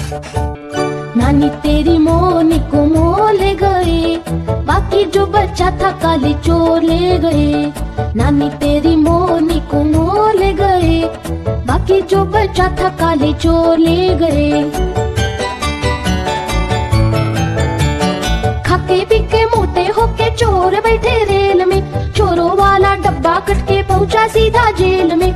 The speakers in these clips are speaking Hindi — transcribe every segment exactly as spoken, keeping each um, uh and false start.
नानी तेरी मोनी को मोह ले गए, बाकी जो बच्चा था काले चोर ले गए। नानी तेरी मोनी को मोह ले गए, बाकी जो बच्चा था काले चोर ले गए। खाके पीके मोटे होके चोर बैठे रेल में, चोरों वाला डब्बा कट के पहुंचा सीधा जेल में।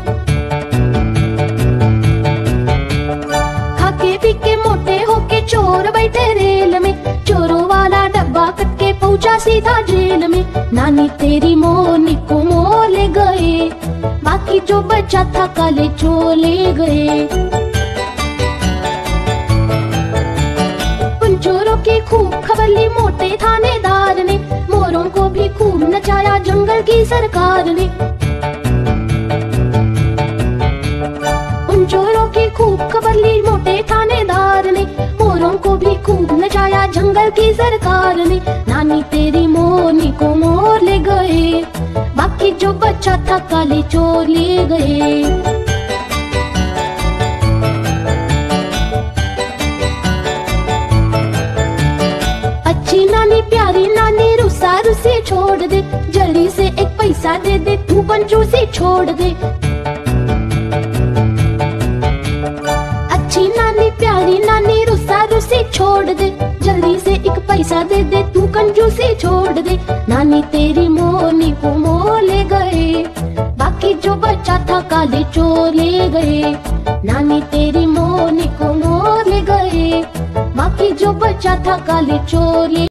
खाके पीके मोटे होके चोर बैठे रेल में, चोरों वाला डब्बा कट के पहुंचा सीधा जेल में। नानी तेरी मोनी को मोह ले गए, बाकी जो बचा था काले चोर ले गए। उन चोरों की खूब खबर ली मोटे थानेदार ने, मोरों को भी खूब नचाया जंगल की सरकार ने। उन चोरों की खूब खबर ली मोटे थानेदार ने, मोरों को भी खूब नचाया जंगल की सरकार ने। नानी तेरी मोनी को मोर ले गए, बाकी जो बच्चा था काले चोर ले गए। अच्छी नानी प्यारी नानी रुसा रुसी छोड़ दे, जल्दी से एक पैसा दे दे तू कंजूसी छोड़ दे। अच्छी नानी प्यारी नानी रुसा रुसी छोड़ दे, जल्दी से एक पैसा दे दे तू कंजूसी छोड़ दे। नानी तेरी मोनी को मोह ले गए, बाकी जो बच्चा था काले चोर ले गए। नानी तेरी मोनी को मोह ले गए, बाकी जो बच्चा था काले चोर ले